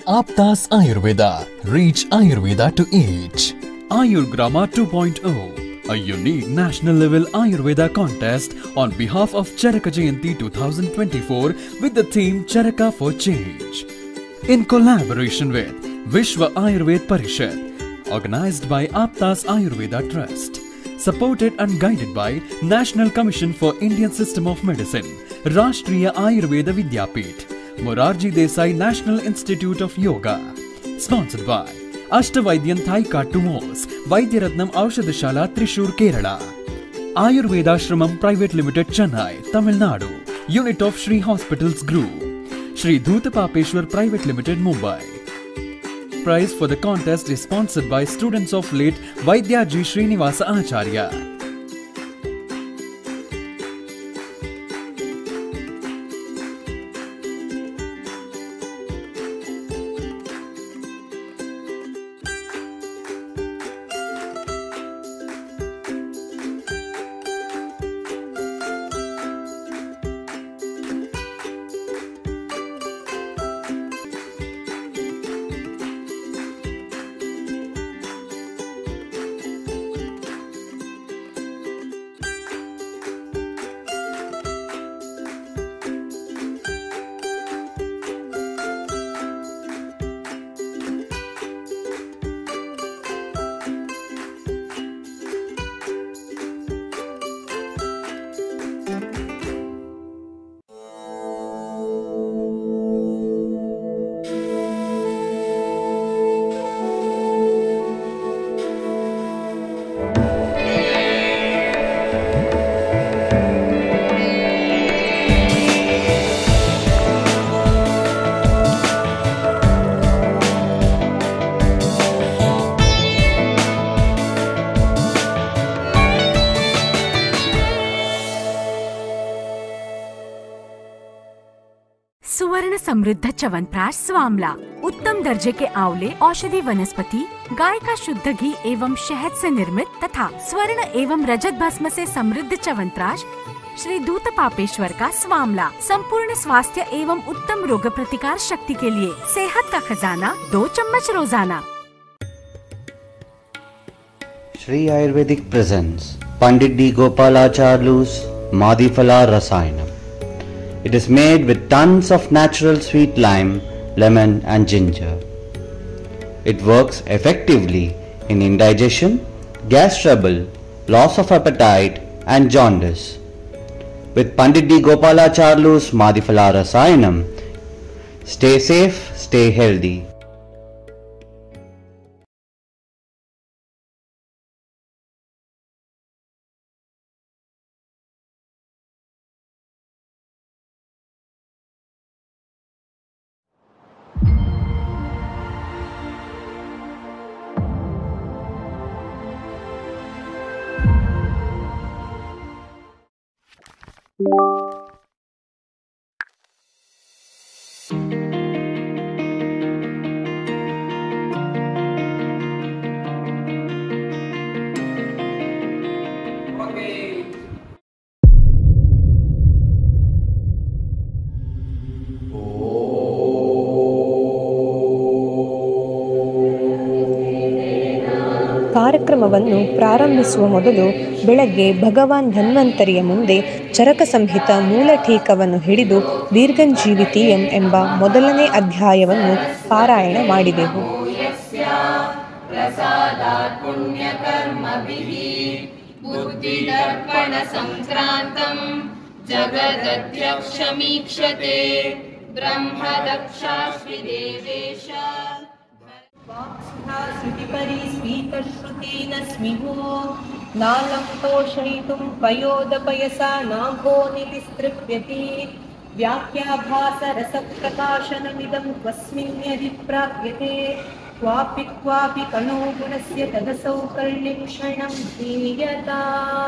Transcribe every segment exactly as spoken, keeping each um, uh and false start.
Aptas Ayurveda. Reach Ayurveda to each. Ayurgrama two point oh, a unique national level Ayurveda contest on behalf of Charaka Jayanti twenty twenty-four with the theme Charaka for Change. In collaboration with Vishwa Ayurveda Parishad, organized by Aptas Ayurveda Trust, supported and guided by National Commission for Indian System of Medicine, Rashtriya Ayurveda Vidyapith, Morarji Desai National Institute of Yoga, sponsored by Ashtavaidyan Thaika Tumos, Vaidyaratnam Aushadashala Trishur, Kerala, Ayurveda Shramam Private Limited, Chennai, Tamil Nadu, Unit of Shri Hospitals Group, Shri Dhutapapeshwar Private Limited, Mumbai. Prize for the contest is sponsored by students of late Vaidyaji Srinivasa Acharya. सुवर्ण समृद्ध च्यवनप्राश स्वामला, उत्तम दर्जे के आंवले औषधि वनस्पति, गाय का शुद्ध घी एवं शहद से निर्मित तथा स्वर्ण एवं रजत भस्म से समृद्ध च्यवनप्राश श्री धूतपापेश्वर का स्वामला संपूर्ण स्वास्थ्य एवं उत्तम रोग प्रतिकार शक्ति के लिए सेहत का खजाना, दो चम्मच रोजाना। Shri Ayurvedic presents Pandit D. Gopalacharlu's Madhifala Rasayanam. It is made with tons of natural sweet lime, lemon and ginger. It works effectively in indigestion, gas trouble, loss of appetite and jaundice. With Pandit D. Gopalacharlu's Madhifala Rasayanam, stay safe, stay healthy. ಕಾರ್ಯಕ್ರಮವನ್ನು ಪ್ರಾರಂಭಿಸುವ ಮೊದಲು ಬೆಳಗ್ಗೆ ಭಗವಾನ್ ಧನ್ವಂತರಿಯ ಮುಂದೆ ಚರಕ ಸಂಹಿತ ಮೂಲ ಟೀಕವನ್ನು ಹಿಡಿದು ದೀರ್ಘಂಜೀವಿತೀಯಂ ಎಂಬ ಮೊದಲನೇ ಅಧ್ಯಾಯವನ್ನು ಪಾರಾಯಣ ಮಾಡಿದೆವು. नालं पोषयितुं पयोदपयसा नाम्भो नितिस्तृप्यति व्याख्याभासरसप्रकाशनमिदं त्वस्मिन्यधिप्राप्यते क्वापि क्वापि कणो गुणस्य तदसौ कर्णिं क्षणं दीयता.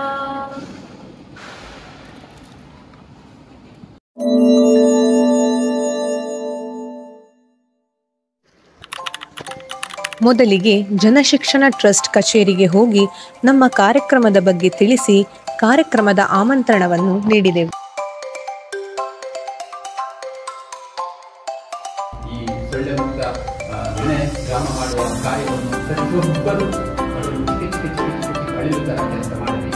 ಮೊದಲಿಗೆ ಜನಶಿಕ್ಷಣ ಟ್ರಸ್ಟ್ ಕಚೇರಿಗೆ ಹೋಗಿ ನಮ್ಮ ಕಾರ್ಯಕ್ರಮದ ಬಗ್ಗೆ ತಿಳಿಸಿ ಕಾರ್ಯಕ್ರಮದ ಆಮಂತ್ರಣವನ್ನು ನೀಡಿದೆವು. ಈ ಸೊಳ್ಳೆ ಮುಕ್ತ ಮನೆ ಗ್ರಾಮ ಮಾಡುವ ಕಾರ್ಯವನ್ನು ಪ್ರತಿಯೊಬ್ಬರು ಅದನ್ನು ಕಿಚ್ಚು ಕಿಚ್ಚು ಕಿಚ್ಚು ಕಿಚ್ಚು ಕಳೆಯುವ ಥರ ಕೆಲಸ ಮಾಡಬೇಕು.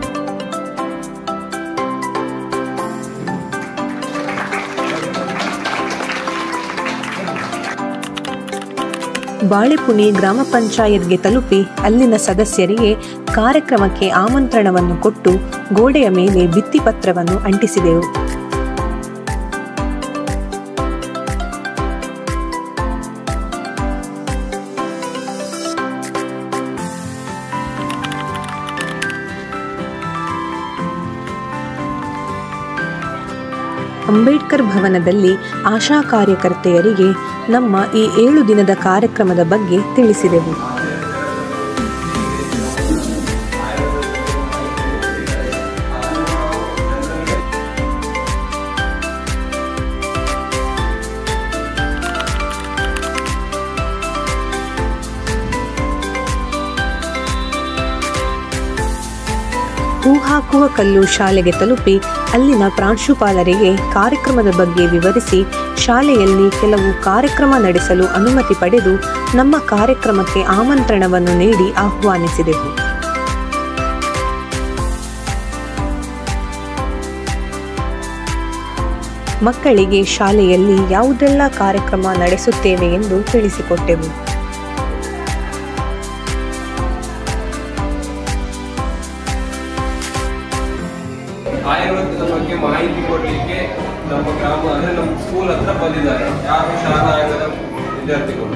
ಬಾಳೆಪುಣಿ ಗ್ರಾಮ ಪಂಚಾಯತ್ಗೆ ತಲುಪಿ ಅಲ್ಲಿನ ಸದಸ್ಯರಿಗೆ ಕಾರ್ಯಕ್ರಮಕ್ಕೆ ಆಮಂತ್ರಣವನ್ನು ಕೊಟ್ಟು ಗೋಡೆಯ ಮೇಲೆ ಭಿತ್ತಿಪತ್ರವನ್ನು ಅಂಟಿಸಿದೆವು. ಅಂಬೇಡ್ಕರ್ ಭವನದಲ್ಲಿ ಆಶಾ ಕಾರ್ಯಕರ್ತೆಯರಿಗೆ ನಮ್ಮ ಈ ಏಳು ದಿನದ ಕಾರ್ಯಕ್ರಮದ ಬಗ್ಗೆ ತಿಳಿಸಿದೆವು. ಹೂ ಹಾಕುವ ಕಲ್ಲು ಶಾಲೆಗೆ ತಲುಪಿ ಅಲ್ಲಿನ ಪ್ರಾಂಶುಪಾಲರಿಗೆ ಕಾರ್ಯಕ್ರಮದ ಬಗ್ಗೆ ವಿವರಿಸಿ ಶಾಲೆಯಲ್ಲಿ ಕೆಲವು ಕಾರ್ಯಕ್ರಮ ನಡೆಸಲು ಅನುಮತಿ ಪಡೆದು ನಮ್ಮ ಕಾರ್ಯಕ್ರಮಕ್ಕೆ ಆಮಂತ್ರಣವನ್ನು ನೀಡಿ ಆಹ್ವಾನಿಸಿದೆವು. ಮಕ್ಕಳಿಗೆ ಶಾಲೆಯಲ್ಲಿ ಯಾವುದೆಲ್ಲ ಕಾರ್ಯಕ್ರಮ ನಡೆಸುತ್ತೇವೆ ಎಂದು ತಿಳಿಸಿಕೊಟ್ಟೆವು. ಆಯುರ್ವೇದದ ಬಗ್ಗೆ ಮಾಹಿತಿ ಕೊಡಲಿಕ್ಕೆ ನಮ್ಮ ಗ್ರಾಮ ಅಂದರೆ ನಮ್ಮ ಸ್ಕೂಲ್ ಹತ್ರ ಬಂದಿದ್ದಾರೆ ಯಾರು ಶಾಲಾ ಆಯೋಗದ ವಿದ್ಯಾರ್ಥಿಗಳು.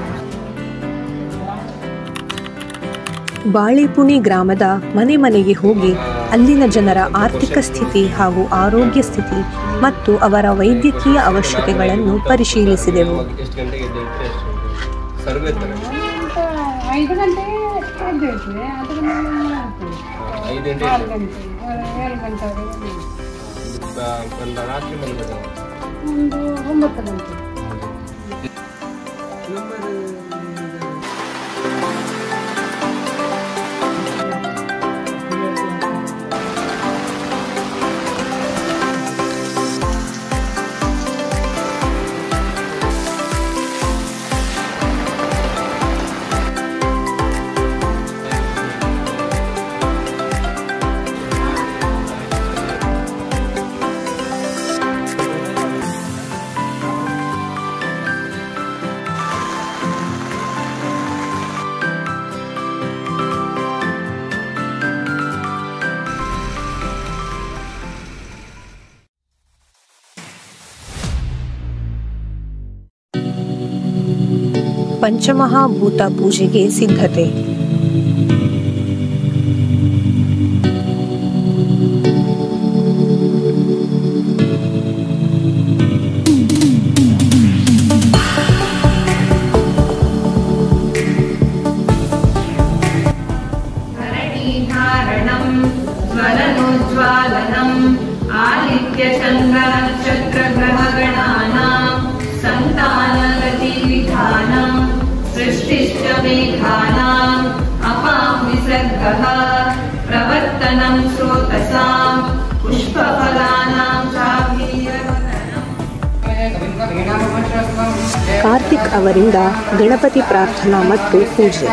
ಬಾಳೆಪುಣಿ ಗ್ರಾಮದ ಮನೆ ಮನೆಗೆ ಹೋಗಿ ಅಲ್ಲಿನ ಜನರ ಆರ್ಥಿಕ ಸ್ಥಿತಿ ಹಾಗೂ ಆರೋಗ್ಯ ಸ್ಥಿತಿ ಮತ್ತು ಅವರ ವೈದ್ಯಕೀಯ ಅವಶ್ಯಕತೆಗಳನ್ನು ಪರಿಶೀಲಿಸಿದೆವು. ಎಷ್ಟು ಗಂಟೆಗೆ ಸರ್ವೆ ಐದು ಗಂಟೆಗೆ ಎದ್ದೇಳ್ತೀವಿ. ಅದು ಐದು ಗಂಟೆ ಆರು ಗಂಟೆ ಏಳು ಗಂಟೆ ಒಂದು ರಾತ್ರಿ ಮಲಗೋದು ಒಂದು ಒಂಬತ್ತು ಗಂಟೆ. ಪಂಚಮಹಾಭೂತ ಪೂಜೆಗೆ ಸಿದ್ಧತೆ. ಧಾರಣಂ ಜ್ವಲನೋಜ್ವಾಲನಂ ಆಲಿತ್ಯ ಚಂದ್ರ ನಕ್ಷತ್ರ ಗ್ರಹಗಣಾನಾಂ ಸಂತಾನಗತಿ ವಿಧಾನಂ ಸೃಷ್ಟಿಶ್ಚ ಮೇಘಾನಾಂ ಅಪಾಂ ವಿಸರ್ಗಃ ಪ್ರವರ್ತನಂ ಸ್ರೋತಸಾಂ ಪುಷ್ಪಫಲಾನಾಂ ಚಾಭೀರವದನಂ. ಕಾರ್ತಿಕ್ ಅವರಿಂದ ಗಣಪತಿ ಪ್ರಾರ್ಥನಾ ಮತ್ತು ಪೂಜೆ.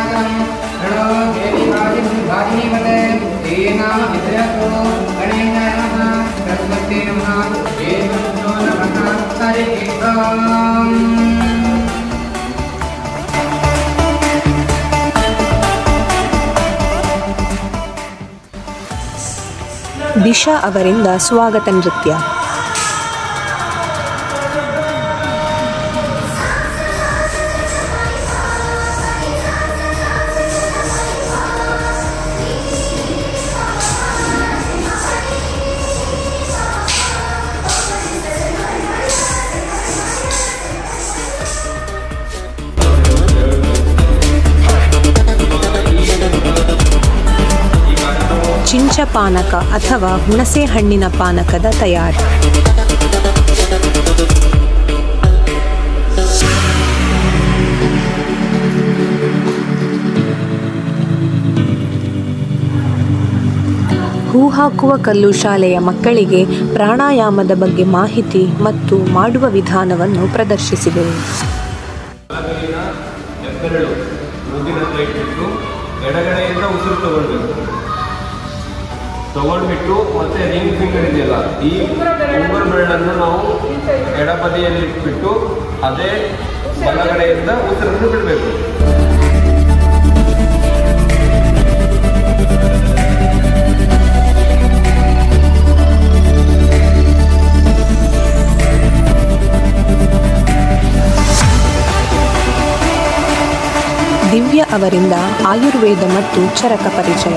ದಿಶಾ ಅವರಿಂದ ಸ್ವಾಗತ ನೃತ್ಯ. ಚಿಂಚ ಪಾನಕ ಅಥವಾ ಹುಣಸೆ ಹಣ್ಣಿನ ಪಾನಕದ ತಯಾರಿ. ಹೂ ಹಾಕುವ ಕಲ್ಲು ಶಾಲೆಯ ಮಕ್ಕಳಿಗೆ ಪ್ರಾಣಾಯಾಮದ ಬಗ್ಗೆ ಮಾಹಿತಿ ಮತ್ತು ಮಾಡುವ ವಿಧಾನವನ್ನು ಪ್ರದರ್ಶಿಸಿದೆವು. ಬಲಗೈನ ಹೆಬ್ಬೆರಳು ಮೂಗಿನ ಹತ್ರ ಇಟ್ಬಿಟ್ಟು ಎಡಗಡೆಯಿಂದ ಉಸಿರು ತಗೊಳ್ಬೇಕು. ತಗೊಂಡ್ಬಿಟ್ಟು ಮತ್ತೆ ರಿಂಗ್ ಫಿಂಗರ್ ಇದೆಯಲ್ಲ, ಈ ಉಂಗುರ ಬೆರಳನ್ನು ನಾವು ಎಡಬದಿಯಲ್ಲಿ ಇಟ್ಬಿಟ್ಟು ಅದೇ ಬಲಗಡೆಯಿಂದ ಉಸಿರನ್ನು ಬಿಡಬೇಕು. ದಿವ್ಯ ಅವರಿಂದ ಆಯುರ್ವೇದ ಮತ್ತು ಚರಕ ಪರಿಚಯ.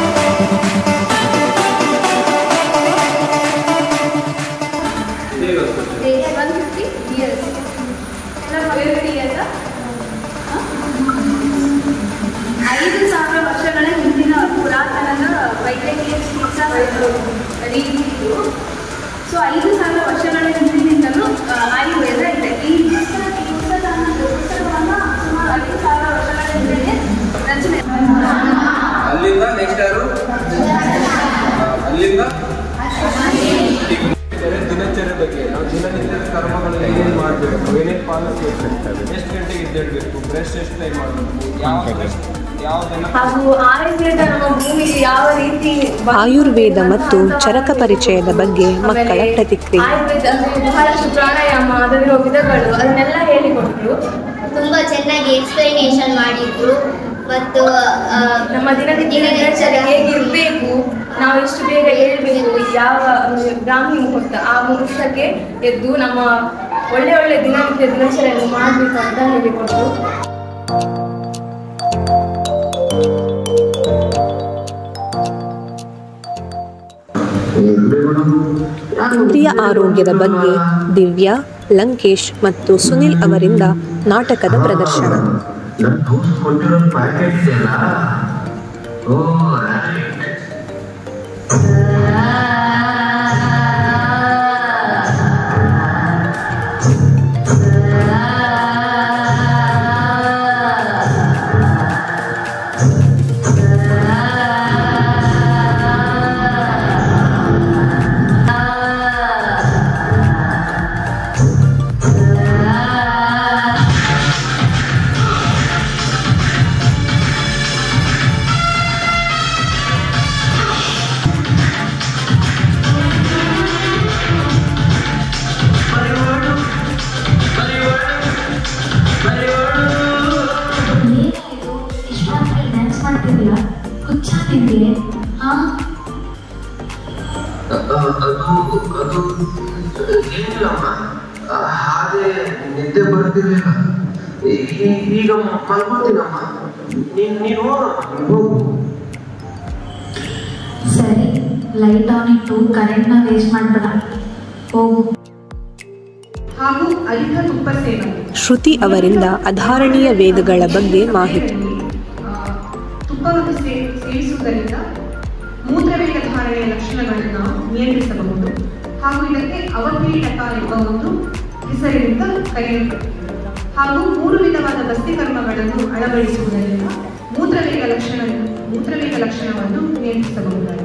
ಐದು ಸಾವಿರ ವರ್ಷಗಳ ಹಿಂದಿನ ಪುರಾತನದ ವೈದ್ಯಕೀಯ ಚಿಕಿತ್ಸಾ ರೀತಿ ಇದು. ಸೊ ಐದು ಸಾವಿರ ವರ್ಷಗಳ ಹಿಂದಿನಿಂದಲೂ ಆಯುರ್ವೇದ ಇದೆ. ಈ ಪುಸ್ತಕವನ್ನು ಸುಮಾರು ಐದು ಸಾವಿರ ವರ್ಷಗಳ ಹಿಂದೆ ರಚನೆ. ಅಲ್ಲಿಂದ ನೆಕ್ಸ್ಟ್ ಯಾರು ಅಲ್ಲಿಂದ ದಿನಚರ್ಯ ಬಗ್ಗೆ ನಾವು ದಿನನಿತ್ಯದ ಕರ್ಮಗಳಲ್ಲಿ ಏನು ಮಾಡಬೇಕು, ಏನೇನು ಪಾಲಿಸಬೇಕು, ಎಷ್ಟು ಗಂಟೆಗೆ ಎದ್ದೇಳಬೇಕು, ಬ್ರಷ್ ಎಷ್ಟು ಟೈಮ್ ಮಾಡಬೇಕು, ಯಾವ ಹಾಗೂ ಆಯುರ್ವೇದ ನಮ್ಮ ಭೂಮಿಗೆ ಯಾವ ರೀತಿ ಆಯುರ್ವೇದ ಮತ್ತು ಚರಕ ಪರಿಚಯದ ಬಗ್ಗೆ ಮಕ್ಕಳ ಪ್ರತಿಕ್ರಿಯೆ. ಆಯುರ್ವೇದ ಅಂದರೆ ಬಹಳಷ್ಟು ಪ್ರಾಣಾಯಾಮ ಅದರ ವಿಧಗಳು ಅದನ್ನೆಲ್ಲ ಹೇಳಿಕೊಟ್ರು. ತುಂಬ ಚೆನ್ನಾಗಿ ಎಕ್ಸ್ಪ್ಲನೇಷನ್ ಮಾಡಿದ್ರು. ಮತ್ತು ನಮ್ಮ ದಿನನಿತ್ಯ ದಿನಚರ್ಯ ಹೇಗಿರಬೇಕು, ನಾವು ಎಷ್ಟು ಬೇಗ ಹೇಳ್ಬೇಕು, ಯಾವ ಬ್ರಾಹ್ಮಿ ಮುಹೂರ್ತ ಆ ಮುಹೂರ್ತಕ್ಕೆ ಎದ್ದು ನಮ್ಮ ಒಳ್ಳೆ ಒಳ್ಳೆ ದಿನನಿತ್ಯ ದಿನಚರ್ಯನ್ನು ಮಾಡಬೇಕು ಅಂತ ಹೇಳಿಕೊಟ್ರು. ಇಂದ್ರಿಯ ಆರೋಗ್ಯದ ಬಗ್ಗೆ ದಿವ್ಯಾ, ಲಂಕೇಶ್ ಮತ್ತು ಸುನಿಲ್ ಅವರಿಂದ ನಾಟಕದ ಪ್ರದರ್ಶನ. ಹಾಗೆ ನಿದ್ದೆ ಬರ್ತಿರ್ಲಿಲ್ಲ. ಈಗ ಮಲ್ಕೊತೀನಮ್ಮ, ನೀನು ಹೋಗು. ಸರಿ, ಲೈಟ್ ಆನ್ ಇಟ್ಟು ಕರೆಂಟ್ನ ವೇಸ್ಟ್ ಮಾಡಬೇಡ, ಹೋಗು. ಹಾಗೂ ಅಧಿಕ ತುಪ್ಪ ಸೇವನೆ. ಶ್ರುತಿ ಅವರಿಂದ ಅಧಾರಣೀಯ ವೇದಗಳ ಬಗ್ಗೆ ಮಾಹಿತಿ. ತುಪ್ಪವನ್ನು ಸೇವಿಸುವುದರಿಂದ ಮೂತ್ರವೇಗ ಧಾರಣೆಯ ಲಕ್ಷಣಗಳನ್ನು ನಿಯಂತ್ರಿಸಬಹುದು ಹಾಗೂ ಇದಕ್ಕೆ ಅವಕ್ರೀಡಕ ಎಂಬ ಒಂದು ಹೆಸರಿನಿಂದ ಕರೆಯಲ್ಪಡುತ್ತದೆ. ಹಾಗೂ ಮೂರು ವಿಧವಾದ ಬಸ್ತಿಕರ್ಮಗಳನ್ನು ಅಳವಡಿಸುವುದರಿಂದ ಮೂತ್ರವೇಗ ಲಕ್ಷಣ ಮೂತ್ರವೇಗ ಲಕ್ಷಣವನ್ನು ನಿಯಂತ್ರಿಸಬಹುದಾಗಿದೆ.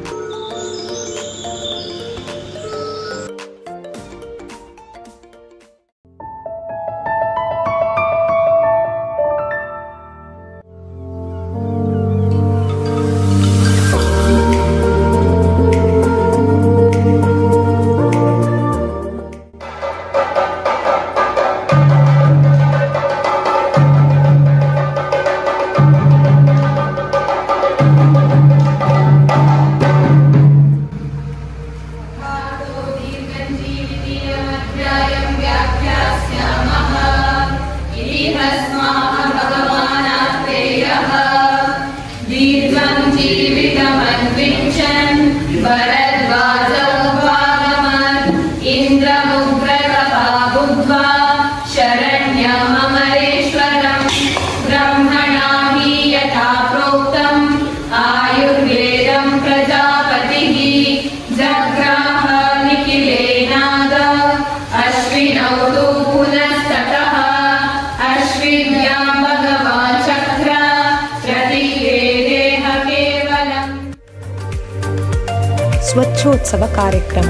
ಸ್ವಚ್ಛೋತ್ಸವ ಕಾರ್ಯಕ್ರಮ.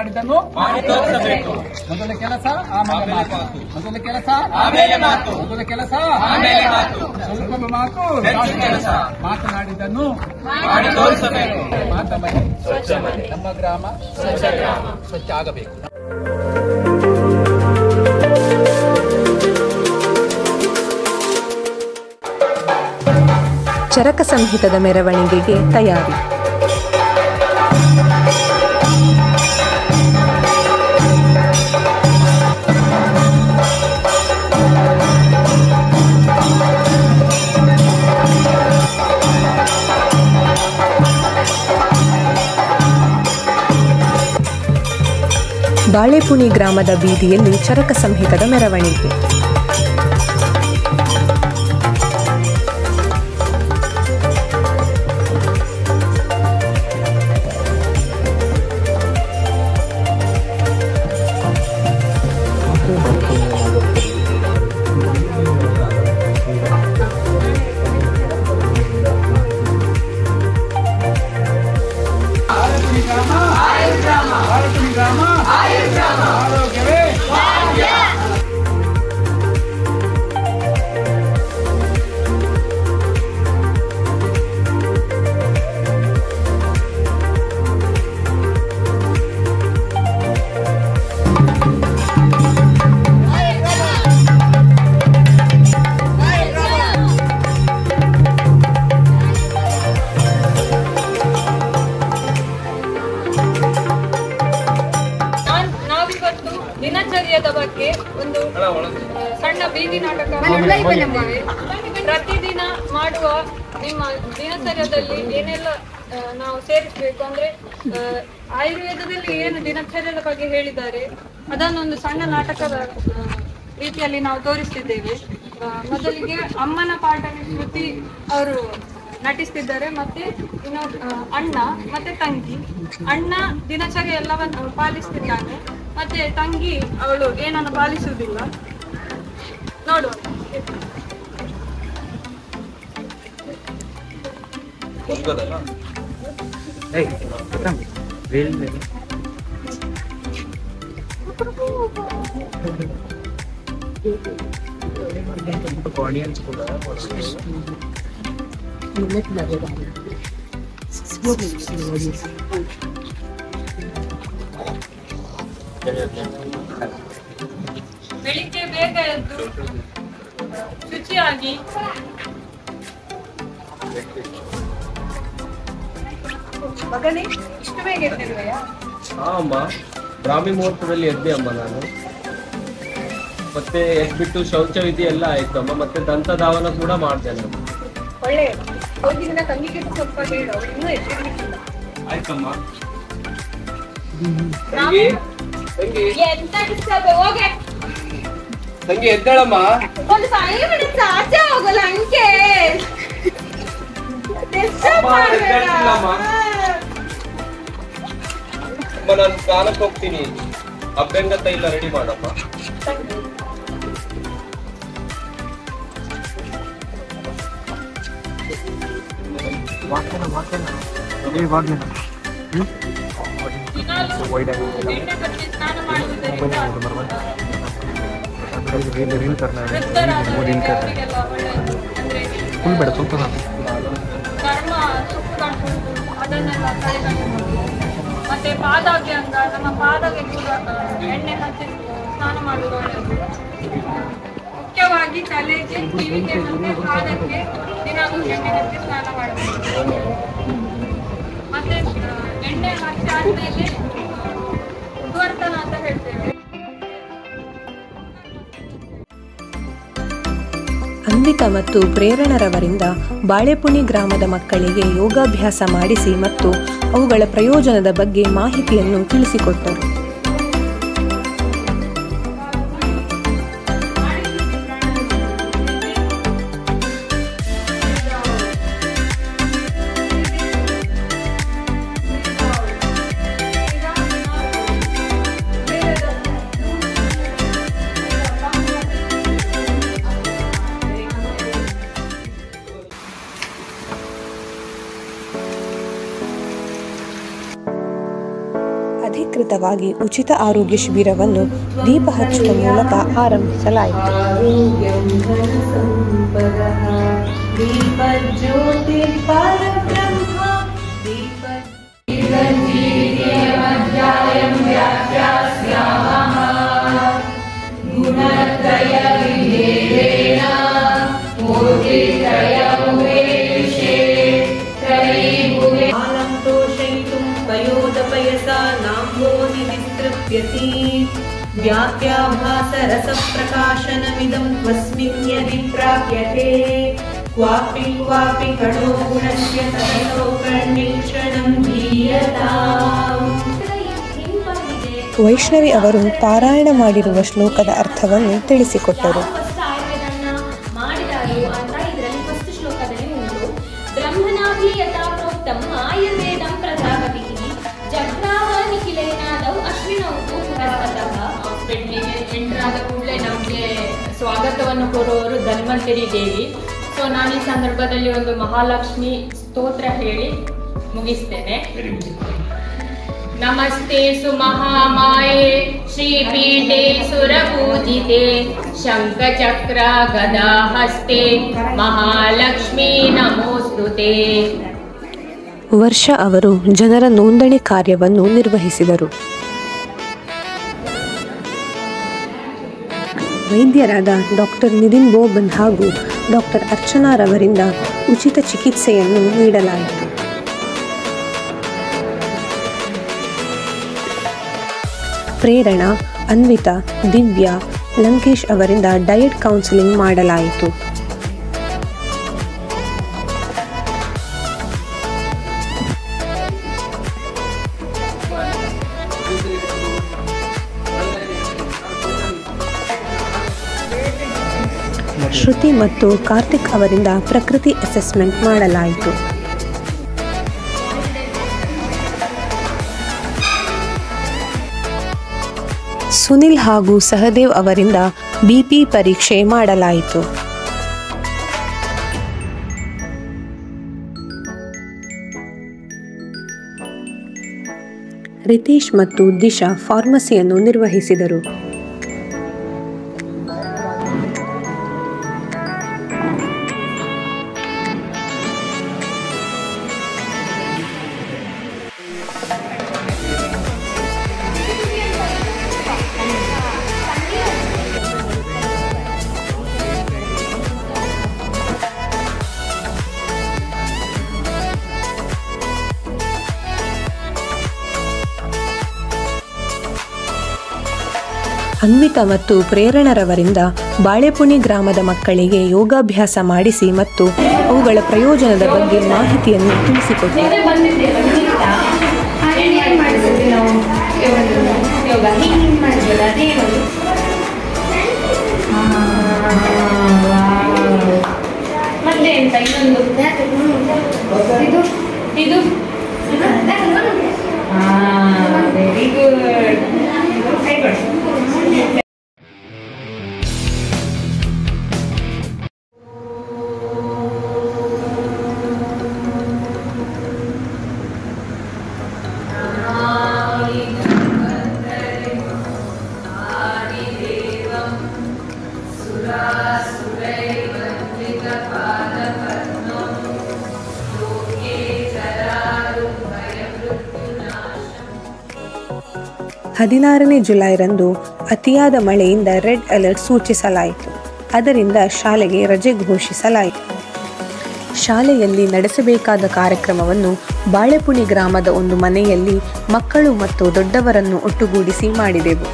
ಮಾತನಾಡಿದ್ದನ್ನು ಮೊದಲ ಕೆಲಸ ಆಮೇಲೆ ಮಾತು ಮೊದಲ ಕೆಲಸ ಆಮೇಲೆ ಮಾತು ಮೊದಲ ಕೆಲಸ ಆಮೇಲೆ ಮಾತು ಸ್ವಲ್ಪ ಮಾತು ಕೆಲಸ ಮಾತನಾಡಿದ್ದನ್ನು ಮಾಡಿ ತೋರಿಸಬೇಕು. ಮಾತ ಮನೆ ಸ್ವಚ್ಛ ಮನೆ, ನಮ್ಮ ಗ್ರಾಮ ಸ್ವಚ್ಛ ಗ್ರಾಮ ಸ್ವಚ್ಛ ಆಗಬೇಕು. ಚರಕ ಸಂಹಿತದ ಮೆರವಣಿಗೆಗೆ ತಯಾರಿ. ಬಾಳೆಪುಣಿ ಗ್ರಾಮದ ಬೀದಿಯಲ್ಲಿ ಚರಕ ಸಂಹಿತದ ಮೆರವಣಿಗೆ. ದಿನಚರ್ಯದ ಬಗ್ಗೆ ಒಂದು ಸಣ್ಣ ಬೀದಿ ನಾಟಕ ಪ್ರತಿದಿನ ಮಾಡುವ ನಿಮ್ಮ ದಿನಚರ್ಯದಲ್ಲಿ ಏನೆಲ್ಲ ನಾವು ಸೇರಿಸಬೇಕು ಅಂದ್ರೆ ಆಯುರ್ವೇದದಲ್ಲಿ ಏನು ದಿನಚರ್ಯದ ಬಗ್ಗೆ ಹೇಳಿದ್ದಾರೆ ಅದನ್ನೊಂದು ಸಣ್ಣ ನಾಟಕದ ರೀತಿಯಲ್ಲಿ ನಾವು ತೋರಿಸ್ತಿದ್ದೇವೆ. ಮೊದಲಿಗೆ ಅಮ್ಮನ ಪಾಠ ಶ್ರುತಿ ಅವರು ನಟಿಸ್ತಿದ್ದಾರೆ, ಮತ್ತೆ ಇನ್ನು ಅಣ್ಣ ಮತ್ತೆ ತಂಗಿ. ಅಣ್ಣ ದಿನಚರ್ಯ ಎಲ್ಲವನ್ನು ಪಾಲಿಸ್ತಿದ್ದಾನೆ, ಮತ್ತೆ ತಂಗಿ ಅವಳು ಏನನ್ನು ಪಾಲಿಸುವುದಿಲ್ಲ. ನೋಡುವ. ಬೆಳಿಗ್ಗೆ ಬೇಗ ಎದ್ದು ಶುಚಿಯಾಗಿ ಮಗನೇ ಇಷ್ಟು ಬೇಗ ಎದ್ದಿರುವೆಯಾ? ಹಾ ಅಮ್ಮ, ಬ್ರಾಹ್ಮಿ ಮುಹೂರ್ತದಲ್ಲಿ ಎದ್ದೆ ಅಮ್ಮ ನಾನು. ಮತ್ತೆ ಎದ್ಬಿಟ್ಟು ಶೌಚ ವಿಧಿ ಎಲ್ಲ ಆಯ್ತು ಅಮ್ಮ. ಮತ್ತೆ ದಂತಧಾವನ ಕೂಡ ಮಾಡ್ತೇನೆ. ಒಳ್ಳೆ ಹೋಗಿನ ತಂಗಿಗೆ ಸ್ವಲ್ಪ ಹೇಳು, ಇನ್ನೂ ಎದ್ದಿರ್ಲಿಕ್ಕಿಲ್ಲ. ಆಯ್ತಮ್ಮ. ಎಂತ ಡಿಸ್ಟರ್ಬ್ ಹೋಗೆ ತಂಗಿ ಎದ್ದೇಳಮ್ಮ. ಒಂದು ಫೈವ್ ಮಿನಿಟ್ಸ್ ಆಚೆ ಹೋಗಲ್ಲ ಅಂಕೆ. ನಾನು ಸ್ನಾನಕ್ಕೆ ಹೋಗ್ತೀನಿ. ಅಭ್ಯಂಗ ತೈಲ ರೆಡಿ ಮಾಡಮ್ಮ. ಚರ್ಮ ಸುಕ್ಕು ಕಾಣಿಸುವುದು ಅದನ್ನೆಲ್ಲ ತಡೆಗಟ್ಟಬಹುದು. ಮತ್ತೆ ಪಾದಾಭ್ಯಂಗ, ನಮ್ಮ ಪಾದಕ್ಕೆ ಕೂಡ ಎಣ್ಣೆ ಹಚ್ಚಿ ಸ್ನಾನ ಮಾಡುವುದು ಒಳ್ಳೆಯದು. ಮುಖ್ಯವಾಗಿ ತಲೆಗೆ, ಕಿವಿಗೆ ಮತ್ತೆ ಪಾದಕ್ಕೆ ದಿನಾಲೂ ಎಣ್ಣೆ ಹಚ್ಚಿ ಸ್ನಾನ ಮಾಡಬೇಕು. ಮತ್ತೆ ಎಣ್ಣೆ ಹಚ್ಚಿ ಆದ್ಮೇಲೆ ಉದ್ವರ್ತನ ಅಂತ ಹೇಳ್ತೇವೆ. ಅನ್ವಿತಾ ಮತ್ತು ಪ್ರೇರಣರವರಿಂದ ಬಾಳೆಪುಣಿ ಗ್ರಾಮದ ಮಕ್ಕಳಿಗೆ ಯೋಗಾಭ್ಯಾಸ ಮಾಡಿಸಿ ಮತ್ತು ಅವುಗಳ ಪ್ರಯೋಜನದ ಬಗ್ಗೆ ಮಾಹಿತಿಯನ್ನು ತಿಳಿಸಿಕೊಟ್ಟರು. ಅಧಿಕೃತ ಹಂತವಾಗಿ ಉಚಿತ ಆರೋಗ್ಯ ಶಿಬಿರವನ್ನು ದೀಪ ಹಚ್ಚುವ ಮೂಲಕ ಆರಂಭಿಸಲಾಯಿತು. व्याप्याभासरसप्रकाशनमिदं त्वस्मिन् यदि प्राप्यते क्वापि क्वापि कणो गुणस्य ततो कर्णीक्षणं धीयताम्. ವೈಷ್ಣವಿ ಅವರು ಪಾರಾಯಣ ಮಾಡಿರುವ ಶ್ಲೋಕದ ಅರ್ಥವನ್ನು ತಿಳಿಸಿಕೊಟ್ಟರು. ಎಂಟರಾದ ಕೂಡಲೇ ನಮಗೆ ಸ್ವಾಗತವನ್ನು ಕೋರುವವರು ಧನ್ವಂತರಿ ದೇವಿ. ಸೊ ನಾನು ಈ ಸಂದರ್ಭದಲ್ಲಿ ಒಂದು ಮಹಾಲಕ್ಷ್ಮಿ ಸ್ತೋತ್ರ ಹೇಳಿ ಮುಗಿಸ್ತೇನೆ. ನಮಸ್ತೆ ಸುಮಹಾಮಾಯೆ ಶ್ರೀಪೀಠೆ ಸುರಪೂಜಿತೆ ಶಂಖಚಕ್ರ ಗದಾ ಹಸ್ತೆ ಮಹಾಲಕ್ಷ್ಮೀ ನಮೋಸ್ತುತೆ. ವರ್ಷ ಅವರು ಜನರ ನೋಂದಣಿ ಕಾರ್ಯವನ್ನು ನಿರ್ವಹಿಸಿದರು. ವೈದ್ಯರಾದ ಡಾಕ್ಟರ್ ನಿತಿನ್ ಬೋಬನ್ ಹಾಗೂ ಡಾಕ್ಟರ್ ಅರ್ಚನಾರವರಿಂದ ಉಚಿತ ಚಿಕಿತ್ಸೆಯನ್ನು ನೀಡಲಾಯಿತು. ಪ್ರೇರಣಾ, ಅನ್ವಿತಾ, ದಿವ್ಯಾ, ಲಂಕೇಶ್ ಅವರಿಂದ ಡಯಟ್ ಕೌನ್ಸಿಲಿಂಗ್ ಮಾಡಲಾಯಿತು. ಶ್ರುತಿ ಮತ್ತು ಕಾರ್ತಿಕ್ ಅವರಿಂದ ಪ್ರಕೃತಿ ಅಸೆಸ್ಮೆಂಟ್ ಮಾಡಲಾಯಿತು. ಸುನಿಲ್ ಹಾಗೂ ಸಹದೇವ್ ಅವರಿಂದ ಬಿಪಿ ಪರೀಕ್ಷೆ ಮಾಡಲಾಯಿತು. ರಿತೇಶ್ ಮತ್ತು ದಿಶಾ ಫಾರ್ಮಸಿಯನ್ನು ನಿರ್ವಹಿಸಿದರು. ಅನ್ವಿತಾ ಮತ್ತು ಪ್ರೇರಣರವರಿಂದ ಬಾಳೆಪುಣಿ ಗ್ರಾಮದ ಮಕ್ಕಳಿಗೆ ಯೋಗಾಭ್ಯಾಸ ಮಾಡಿಸಿ ಮತ್ತು ಅವುಗಳ ಪ್ರಯೋಜನದ ಬಗ್ಗೆ ಮಾಹಿತಿಯನ್ನು ತಿಳಿಸಿಕೊಟ್ಟರು. Very good. ಹದಿನಾರನೇ ಜುಲೈರಂದು ಅತಿಯಾದ ಮಳೆಯಿಂದ ರೆಡ್ ಅಲರ್ಟ್ ಸೂಚಿಸಲಾಯಿತು. ಅದರಿಂದ ಶಾಲೆಗೆ ರಜೆ ಘೋಷಿಸಲಾಯಿತು. ಶಾಲೆಯಲ್ಲಿ ನಡೆಸಬೇಕಾದ ಕಾರ್ಯಕ್ರಮವನ್ನು ಬಾಳೆಪುಣಿ ಗ್ರಾಮದ ಒಂದು ಮನೆಯಲ್ಲಿ ಮಕ್ಕಳು ಮತ್ತು ದೊಡ್ಡವರನ್ನು ಒಟ್ಟುಗೂಡಿಸಿ ಮಾಡಿದೆವು.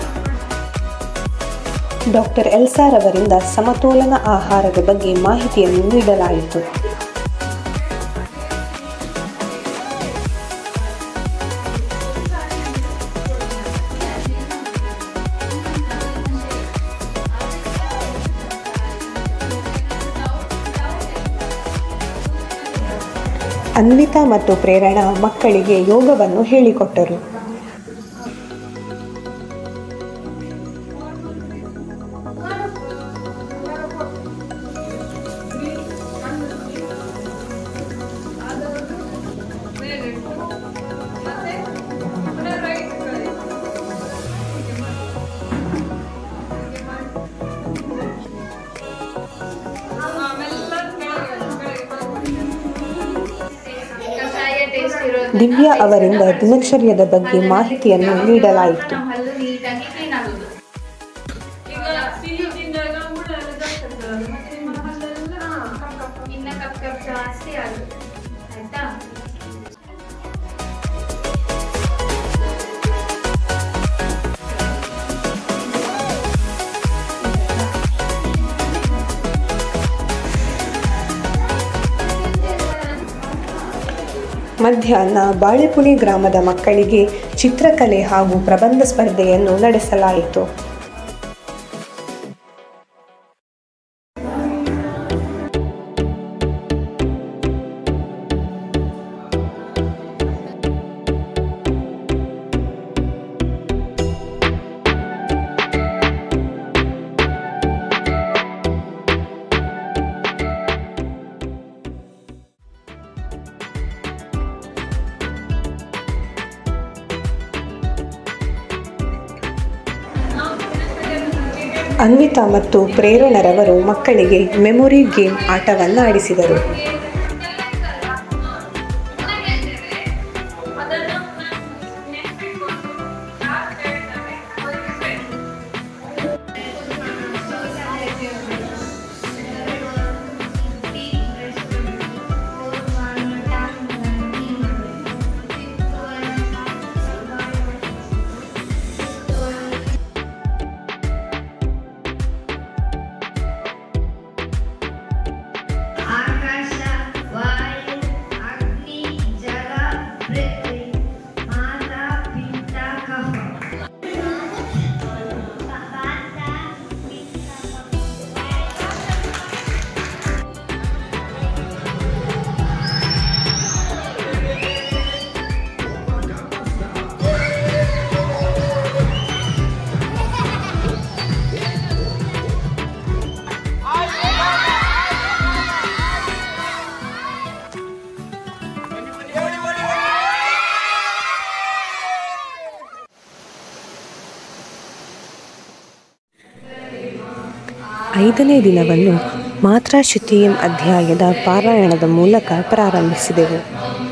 ಡಾಕ್ಟರ್ ಎಲ್ಸಾರ್ ಅವರಿಂದ ಸಮತೋಲನ ಆಹಾರದ ಬಗ್ಗೆ ಮಾಹಿತಿಯನ್ನು ನೀಡಲಾಯಿತು. ಅನ್ವಿತಾ ಮತ್ತು ಪ್ರೇರಣಾ ಮಕ್ಕಳಿಗೆ ಯೋಗವನ್ನು ಹೇಳಿಕೊಟ್ಟರು. ದಿವ್ಯಾ ಅವರಿಂದ ದಿನಚರ್ಯದ ಬಗ್ಗೆ ಮಾಹಿತಿಯನ್ನು ನೀಡಲಾಯಿತು. ಮಧ್ಯಾಹ್ನ ಬಾಳೆಪುಳಿ ಗ್ರಾಮದ ಮಕ್ಕಳಿಗೆ ಚಿತ್ರಕಲೆ ಹಾಗೂ ಪ್ರಬಂಧ ಸ್ಪರ್ಧೆಯನ್ನು ನಡೆಸಲಾಯಿತು. ಅನ್ವಿತಾ ಮತ್ತು ಪ್ರೇರಣರವರು ಮಕ್ಕಳಿಗೆ ಮೆಮೊರಿ ಗೇಮ್ ಆಟವನ್ನು ಆಡಿಸಿದರು. ಐದನೇ ದಿನವನ್ನು ಮಾತ್ರಾಶುತಿಯಂ ಅಧ್ಯಾಯದ ಪಾರಾಯಣದ ಮೂಲಕ ಪ್ರಾರಂಭಿಸಿದೆವು.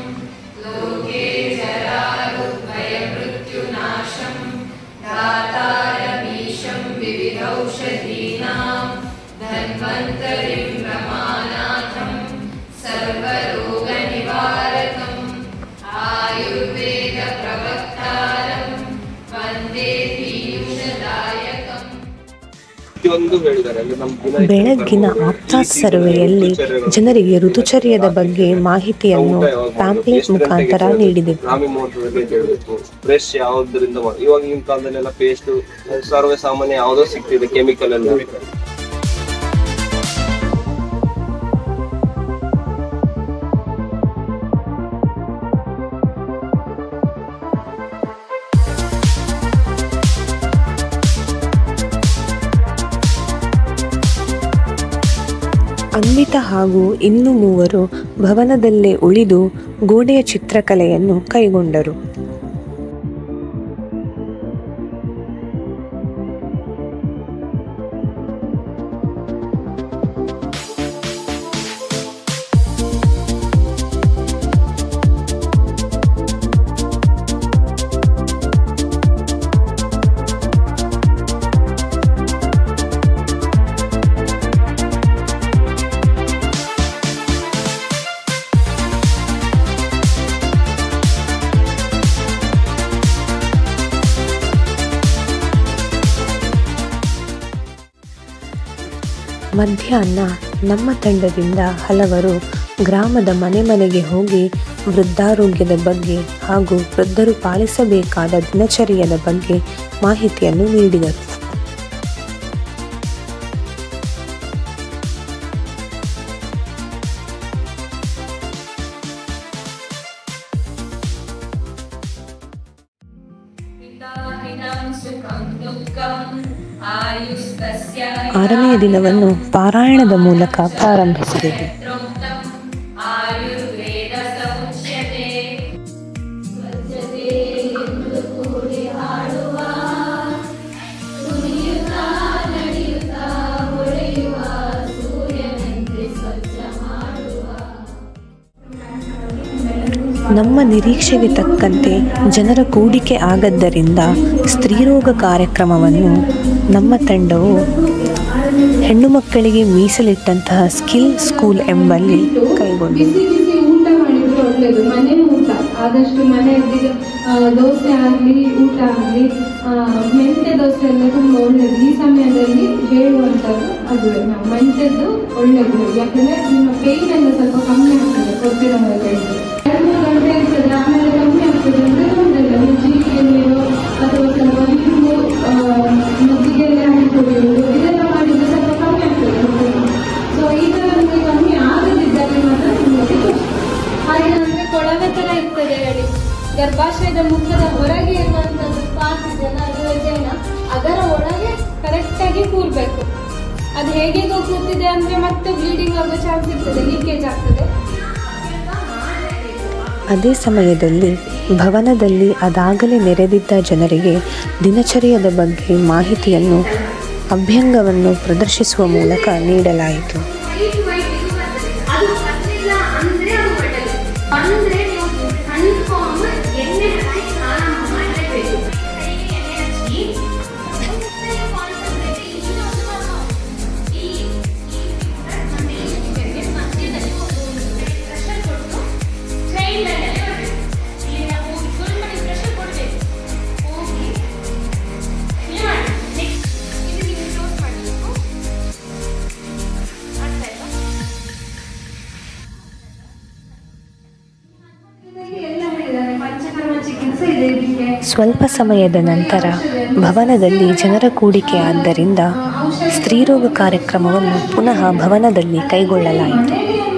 ಬೆಳಗ್ಗಿನ ಆಪ್ತಾತ್ ಸರ್ವೆಯಲ್ಲಿ ಜನರಿಗೆ ಋತುಚರ್ಯದ ಬಗ್ಗೆ ಮಾಹಿತಿಯನ್ನು ಪ್ಯಾಂಪ್ಲೆಟ್ ಮುಖಾಂತರ ನೀಡಿದೆವು. ಫ್ರೆಶ್ ಯಾವುದರಿಂದ ಇವಾಗ ನಿಮ್ಮ ಕಾಲದಲ್ಲೆಲ್ಲ ಪೇಸ್ಟ್ ಸರ್ವೇ ಸಾಮಾನ್ಯ ಯಾವುದೋ ಸಿಗ್ತಿದೆ ಕೆಮಿಕಲ್ ಎಲ್ಲ. ಅನ್ವಿತಾ ಹಾಗೂ ಇನ್ನು ಮೂವರು ಭವನದಲ್ಲೇ ಉಳಿದು ಗೋಡೆಯ ಚಿತ್ರಕಲೆಯನ್ನು ಕೈಗೊಂಡರು. ಮಧ್ಯಾಹ್ನ ನಮ್ಮ ತಂಡದಿಂದ ಹಲವರು ಗ್ರಾಮದ ಮನೆ ಮನೆಗೆ ಹೋಗಿ ವೃದ್ಧಾರೋಗ್ಯದ ಬಗ್ಗೆ ಹಾಗೂ ವೃದ್ಧರು ಪಾಲಿಸಬೇಕಾದ ದಿನಚರ್ಯದ ಬಗ್ಗೆ ಮಾಹಿತಿಯನ್ನು ನೀಡಿದರು. ಆರನೆಯ ದಿನವನ್ನು ಪಾರಾಯಣದ ಮೂಲಕ ಪ್ರಾರಂಭಿಸಿದೆವು. ನಮ್ಮ ನಿರೀಕ್ಷೆಗೆ ತಕ್ಕಂತೆ ಜನರ ಕೂಡಿಕೆ ಆಗದ್ದರಿಂದ ಸ್ತ್ರೀರೋಗ ಕಾರ್ಯಕ್ರಮವನ್ನು ನಮ್ಮ ತಂಡವು ಹೆಣ್ಣು ಮಕ್ಕಳಿಗೆ ಮೀಸಲಿಟ್ಟಂತಹ ಸ್ಕಿಲ್ ಸ್ಕೂಲ್ ಎಂಬಲ್ಲಿ ಕೈಗೊಂಡಿದೆ. ಊಟ ಮಾಡಿದ್ರೆ ಒಳ್ಳೇದು, ಮನೆ ಊಟ ಆದಷ್ಟು ಮನೆಯೊಂದಿಗೆ ದೋಸೆ ಆಗಲಿ ಊಟ ಆಗಲಿ ಮೆಂತ್ಯ ದೋಸೆ ಎಲ್ಲ ತುಂಬ ಒಳ್ಳೇದು. ಈ ಸಮಯದಲ್ಲಿ ಹೇಳುವಂಥದ್ದು ಅದುವೇ ನಾವು ಮೆಂತ್ಯದ್ದು ಒಳ್ಳೇದು, ಯಾಕಂದ್ರೆ ನಿಮ್ಮ ಪೇನ್ ಎಲ್ಲ ಸ್ವಲ್ಪ ಕಮ್ಮಿ ಆಗ್ತದೆ ಕೊಟ್ಟಿರೋ ಹೊರಗಡೆ ಎರಡು ಮೂರು ಗಂಟೆ ಇರ್ತದೆ, ಆಮೇಲೆ ಕಮ್ಮಿ ಆಗ್ತದೆ ಅಂದ್ರೆ ಒಂದಲ್ಲ ಜೀರಿಗೆ ನೀರು ಅಥವಾ ಸ್ವಲ್ಪ ನೀರು ಮಜ್ಜಿಗೆಲ್ಲ ಹಾಕಿಕೊಳ್ಳುವುದು ಇದೆಲ್ಲ ಮಾಡಿದ್ರೆ ಸ್ವಲ್ಪ ಕಮ್ಮಿ ಆಗ್ತದೆ. ಸೊ ಈ ಥರ ನಮಗೆ ಕಮ್ಮಿ ಆಗದಿದ್ದಲ್ಲಿ ಮಾತ್ರ ನಿಮಗೆ ಹಾಗೆ ಅಂದ್ರೆ ಕೊಳವೆ ಥರ ಇರ್ತದೆ ಹೇಳಿ, ಗರ್ಭಾಶಯದ ಮುಖದ ಹೊರಗೆ ಇರುವಂಥದ್ದು ಪಾರ್ಟ್ ಇದೆಯಲ್ಲ ಅದು ವಜೈನ, ಅದರ ಒಳಗೆ ಕರೆಕ್ಟಾಗಿ ಕೂರ್ಬೇಕು. ಅದು ಹೇಗೆ ಕೂತಿದೆ ಅಂದ್ರೆ ಮತ್ತೆ ಬ್ಲೀಡಿಂಗ್ ಆಗೋ ಚಾನ್ಸ್ ಇರ್ತದೆ, ಲೀಕೇಜ್ ಆಗ್ತದೆ. ಅದೇ ಸಮಯದಲ್ಲಿ ಭವನದಲ್ಲಿ ಅದಾಗಲೇ ನೆರೆದಿದ್ದ ಜನರಿಗೆ ದಿನಚರಿಯದ ಬಗ್ಗೆ ಮಾಹಿತಿಯನ್ನು ಅಭ್ಯಂಗವನ್ನು ಪ್ರದರ್ಶಿಸುವ ಮೂಲಕ ನೀಡಲಾಯಿತು. ಸ್ವಲ್ಪ ಸಮಯದ ನಂತರ ಭವನದಲ್ಲಿ ಜನರ ಕೂಡಿಕೆ ಆದ್ದರಿಂದ ಸ್ತ್ರೀರೋಗ ಕಾರ್ಯಕ್ರಮವನ್ನು ಪುನಃ ಭವನದಲ್ಲಿ ಕೈಗೊಳ್ಳಲಾಯಿತು.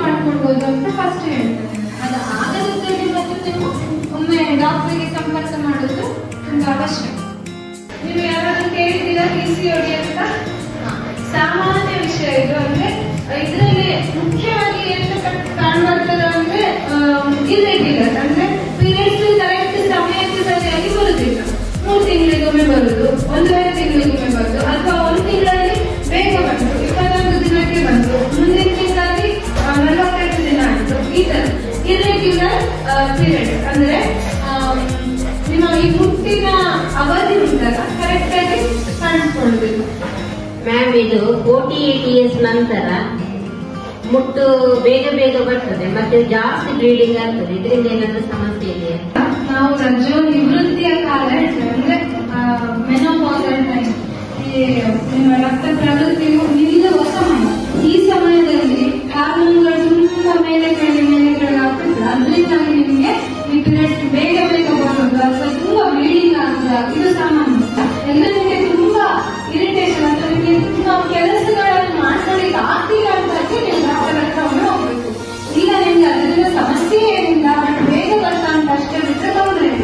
ಸಾಮಾನ್ಯ ವಿಷಯ ಇದು ಅಂದ್ರೆ ಇದರಲ್ಲಿ ಮುಖ್ಯವಾಗಿ ಏನು ಕಾಣ್ಬರ್ತದೆ ಅಂದ್ರೆ ಇರ್ರೆಗ್ಯುಲರ್ ಅಂದ್ರೆ ಪೀರಿಯಡ್ಸ್ ಕರೆಕ್ಟ್ ಸಮಯಕ್ಕೆ ಸರಿಯಾಗಿ ಬರುದಿಲ್ಲ. ಮೂರು ತಿಂಗಳಿಗೊಮ್ಮೆ ಬರುದು, ಒಂದೂವರೆ ತಿಂಗಳಿಗೊಮ್ಮೆ ಬರುದು, ಅಥವಾ ಒಂದು ತಿಂಗಳಲ್ಲಿ ಬೇಗ ಬಂತು, ಇಪ್ಪತ್ತೊಂದು ದಿನಕ್ಕೆ ಬಂತು, ಮುಂದಿನ ತಿಂಗಳಲ್ಲಿ ನಲವತ್ತೆಂಟು ದಿನ ಆಯ್ತು. ಈ ತರ ಇರ್ರೆಗ್ಯುಲರ್ ಪೀರಿಯಡ್ ಅಂದ್ರೆ ನಿಮ್ಮ ಈ ಮುಟ್ಟಿನ ಅವಧಿ ಉಂಟಲ್ಲ ಕರೆಕ್ಟ್ ಆಗಿ ಕಾಣಿಸ್ಕೊಳ್ಳುದಿಲ್ಲ. ಮ್ಯಾಮ್, ಇದು ಫೋರ್ಟಿ ಏಟ್ ಇಯರ್ಸ್ ನಂತರ ಮುಟ್ಟು ಬೇಗ ಬೇಗ ಬರ್ತದೆ ಮತ್ತೆ ಜಾಸ್ತಿ ಬ್ಲೀಡಿಂಗ್ ಆಗ್ತದೆ, ಇದರಿಂದ ಏನಾದ್ರೂ ಸಮಸ್ಯೆ ಇದೆಯಾ? ನಾವು ರಜೋ ನಿವೃತ್ತಿಯ ಕಾಲ ಹೇಳ್ತೇವೆ ಅಂದ್ರೆ ಮೆನೋಪಾಸಲ್ ಟೈಮ್, ಈ ನಿಮ್ಮ ರಕ್ತ ಪ್ರವೃತ್ತಿಯು ನಿಲ್ಲುವ ಸಮಯ. ಈ ಸಮಯದಲ್ಲಿ ಹಾರ್ಮೋನ್ಗಳು ತುಂಬಾ ಮೇಲೆ ಕೆಳಗೆ ಮೇಲೆ ಕೆಳಗೆ ಆಗ್ತದೆ, ಅದರಿಂದಾಗಿ ನಿಮಗೆ ಈ ಪೀರಿಯಡ್ಸ್ ಬೇಗ ಬೇಗ ಬರೋದು ಅಥವಾ ತುಂಬಾ ಬ್ಲೀಡಿಂಗ್ ಆಗ್ತದೆ, ಇದು ಸಾಮಾನ್ಯ. ಎಲ್ಲ ನಿಮಗೆ ತುಂಬಾ ಇರಿಟೇಷನ್ ಅಥವಾ ನಿಮಗೆ ತುಂಬಾ ಕೆಲಸಗಳನ್ನು ಮಾಡ್ಕೊಳ್ಳಿಕ್ಕೆ ಆಗ್ತಿಲ್ಲ ಅಂತ ನೀವು ಡಾಕ್ಟರ್ ಹತ್ರ ಒಮ್ಮೆ ಹೋಗ್ಬೇಕು. ಇಲ್ಲ ನಿಮ್ಗೆ ಅದರಿಂದ ಸಮಸ್ಯೆ ಏನಿಲ್ಲ, ಬಟ್ ಬೇಗ ಬರ್ತಾ ಅಂತ ಅಷ್ಟೇ ಬಿಟ್ಟರೆ ತೊಂದರೆ ಇಲ್ಲ.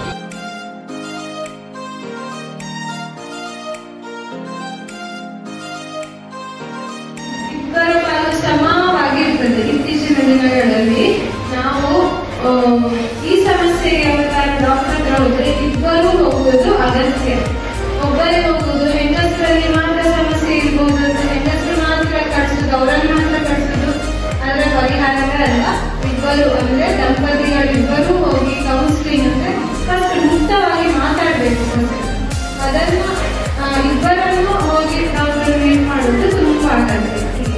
ಇಬ್ಬರ ಪಾಲು ಸಮವಾಗಿರ್ತದೆ. ಇತ್ತೀಚಿನ ದಿನಗಳಲ್ಲಿ ನಾವು ಈ ಸಮಸ್ಯೆಗೆ ಯಾವತ್ತಾರ ಡಾಕ್ಟರ್ ಹತ್ರ ಹೋದ್ರೆ ಇಬ್ಬರು ಹೋಗುವುದು ಅಗತ್ಯ. ಒಬ್ಬರೇ ಹೋಗುದು ಹೆಂಗಸರಲ್ಲಿ ಮಾತ್ರ ಸಮಸ್ಯೆ ಇರ್ಬೋದು, ಹೆಂಗಸರು ಮಾತ್ರ ಕಟ್ಸುದು, ಅವರನ್ನು ಮಾತ್ರ ಕಟ್ಸುದು ಅದರ ಪರಿಹಾರಗಳಲ್ಲ. ಇಬ್ಬರು ಅಂದ್ರೆ ದಂಪತಿಗಳಿಬ್ಬರು ಹೋಗಿ ಕೌನ್ಸಿಲಿಂಗ್ ಅಂದ್ರೆ ಫಸ್ಟ್ ಮುಕ್ತವಾಗಿ ಮಾತಾಡ್ಬೇಕು. ಅದನ್ನು ಇಬ್ಬರನ್ನು ಹೋಗಿ ಡಾಕ್ಟರ್ ಮೀಟ್ ಮಾಡುವುದು ತುಂಬಾ ಅಗತ್ಯ.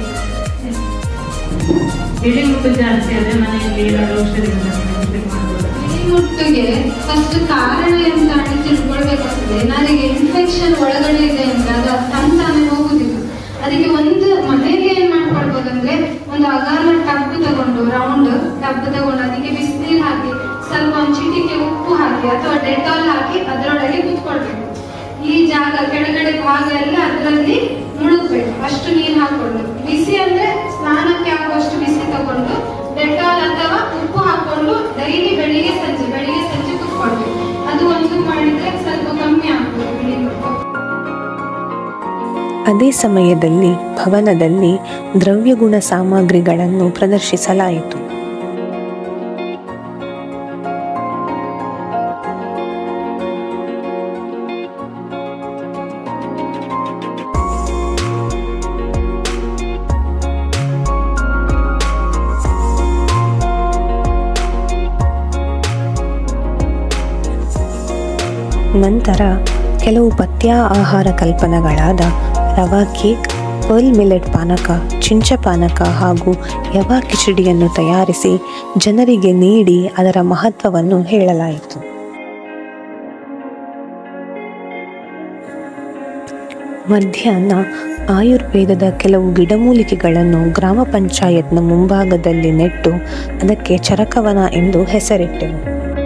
ಬಿಳಿಮುಟ್ಟು ಜಾಸ್ತಿ ಆದ್ರೆ ಮನೆಯಲ್ಲಿ ಏನಾದ್ರು ಔಷಧಿ ಬಿಳಿಮುಟ್ಟಿಗೆ ಫಸ್ಟ್ ಕಾರಣ ಎಂತ ಅಂತ ತಿಳ್ಕೊಳ್ಬೇಕಾಗ್ತದೆ. ಏನಾರಿಗೆ ಇನ್ಫೆಕ್ಷನ್ ಒಳಗಡೆ ಇದೆ ಅಂದ್ರೆ ಅದು ತಂತಾನೆ ಹೋಗುದಿಲ್ಲ. ಅದಕ್ಕೆ ಒಂದು ಮನೆಯಲ್ಲಿ ಏನ್ ಮಾಡ್ಕೊಳ್ಬೋದಂದ್ರೆ ಒಂದು ಅಗಾಲ ಟಬ್ ತಗೊಂಡು ರೌಂಡ್ ಟಬ್ ತಗೊಂಡು ಅದಕ್ಕೆ ಬಿಸಿನೀರು ಹಾಕಿ ಸ್ವಲ್ಪ ಒಂದು ಚಿಟಿಕೆ ಉಪ್ಪು ಹಾಕಿ ಅಥವಾ ಡೆಟಾಲ್ ಹಾಕಿ ಅದರೊಳಗೆ ಕೂತ್ಕೊಳ್ಬೇಕು. ಈ ಜಾಗ ಕೆಳಗಡೆ ಭಾಗ ಎಲ್ಲ ಅದರಲ್ಲಿ ಮುಳುಗ್ಬೇಕು. ಅಷ್ಟು ನೀರು ಹಾಕೊಂಡು ಬಿಸಿ ಅಂದ್ರೆ ಸ್ನಾನಕ್ಕೆ ಆಗುವಷ್ಟು ಬಿಸಿ ತಗೊಂಡು ಡೆಟಾಲ್ ಅಥವಾ ಉಪ್ಪು ಹಾಕೊಂಡು ಡೈಲಿ ಬೆಳಿಗ್ಗೆ ಸಂಜೆ ಬೆಳಿಗ್ಗೆ ಸಂಜೆ ಕೂತ್ಕೊಳ್ಬೇಕು. ಅದು ಒಂದು ಮಾಡಿದ್ರೆ ಸ್ವಲ್ಪ ಕಮ್ಮಿ ಆಗ್ತದೆ. ಅದೇ ಸಮಯದಲ್ಲಿ ಭವನದಲ್ಲಿ ದ್ರವ್ಯಗುಣ ಸಾಮಗ್ರಿಗಳನ್ನು ಪ್ರದರ್ಶಿಸಲಾಯಿತು. ನಂತರ ಕೆಲವು ಪಥ್ಯ ಆಹಾರ ಕಲ್ಪನೆಗಳಾದ ರವಾ ಕೇಕ್, ಪರ್ಲ್ ಮಿಲೆಟ್ ಪಾನಕ, ಚಿಂಚ ಪಾನಕ ಹಾಗೂ ಯವಾ ಕಿಚಡಿಯನ್ನು ತಯಾರಿಸಿ ಜನರಿಗೆ ನೀಡಿ ಅದರ ಮಹತ್ವವನ್ನು ಹೇಳಲಾಯಿತು. ಮಧ್ಯಾಹ್ನ ಆಯುರ್ವೇದದ ಕೆಲವು ಗಿಡಮೂಲಿಕೆಗಳನ್ನು ಗ್ರಾಮ ಪಂಚಾಯತ್ನ ಮುಂಭಾಗದಲ್ಲಿ ನೆಟ್ಟು ಅದಕ್ಕೆ ಚರಕವನ ಎಂದು ಹೆಸರಿಟ್ಟೆವು.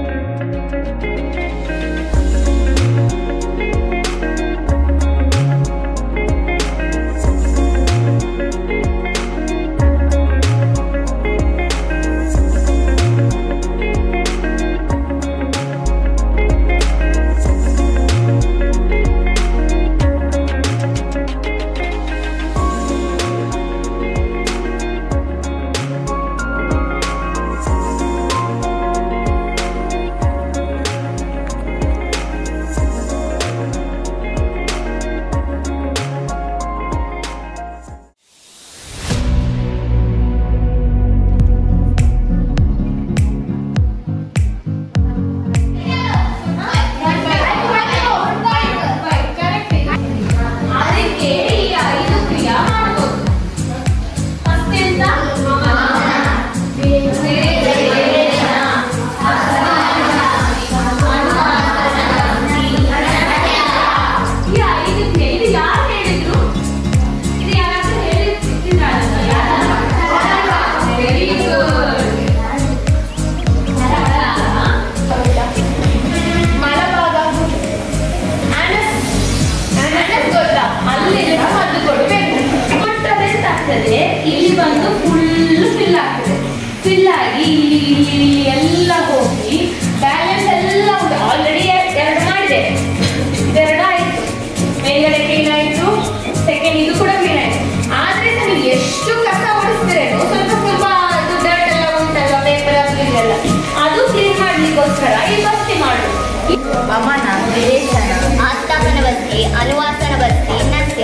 ಇಲ್ಲಿ ಬಂದು ಫುಲ್ ಫಿಲ್ ಆಗ್ತದೆ. ಫಿಲ್ ಆಗಿ ಇಲ್ಲಿ ಇಲ್ಲಿ ಇಲ್ಲಿ ಎಲ್ಲ ಹೋಗಿ ಬ್ಯಾಲೆನ್ಸ್ ಎಲ್ಲ ಉಂಟು. ಆಲ್ರೆಡಿ ಎರಡು ಮಾಡಿದೆ, ಇದೆರಡು ಆಯ್ತು, ಮೇಲ್ಗಡೆ ಕ್ಲೀನ್ ಆಯ್ತು, ಸೆಕೆಂಡ್ ಇದು ಕೂಡ ಕ್ಲೀನ್ ಆಯ್ತು. ಆದ್ರೆ ನೀವು ಎಷ್ಟು ಕಸ ಓಡಿಸ್ತೀರೇನೋ ಸ್ವಲ್ಪ ಸ್ವಲ್ಪ ಡರ್ಟ್ ಎಲ್ಲ ಉಂಟಲ್ಲ, ಪೇಪರ್ ಎಲ್ಲ ಅದು ಕ್ಲೀನ್ ಮಾಡ್ಲಿಕ್ಕೋಸ್ಕರ ಈ ಬಸ್ತಿ ಮಾಡು. ವಮನ, ವಿರೇಚನ, ಆಸ್ಥಾಪನ ಬಸ್ತಿ, ಅನುವಾಸನ ಬಸ್ತಿ, ನಸ್ಯ.